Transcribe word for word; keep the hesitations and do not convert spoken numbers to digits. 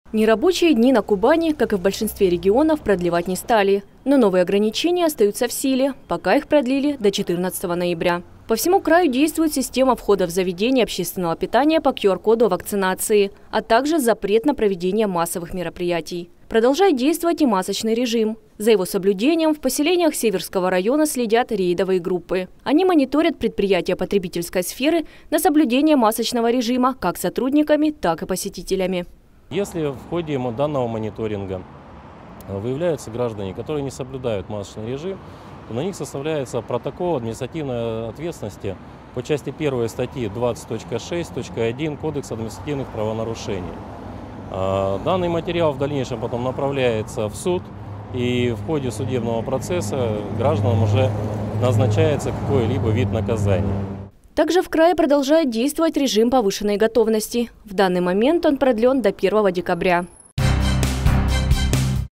Нерабочие дни на Кубани, как и в большинстве регионов, продлевать не стали. Но новые ограничения остаются в силе, пока их продлили до четырнадцатого ноября. По всему краю действует система входа в заведение общественного питания по ку ар коду вакцинации, а также запрет на проведение массовых мероприятий. Продолжает действовать и масочный режим. За его соблюдением в поселениях Северского района следят рейдовые группы. Они мониторят предприятия потребительской сферы на соблюдение масочного режима как сотрудниками, так и посетителями. Если в ходе данного мониторинга выявляются граждане, которые не соблюдают масочный режим, то на них составляется протокол административной ответственности по части первой статьи двадцать точка шесть точка один Кодекса административных правонарушений. Данный материал в дальнейшем потом направляется в суд, и в ходе судебного процесса гражданам уже назначается какой-либо вид наказания. Также в крае продолжает действовать режим повышенной готовности. В данный момент он продлен до первого декабря.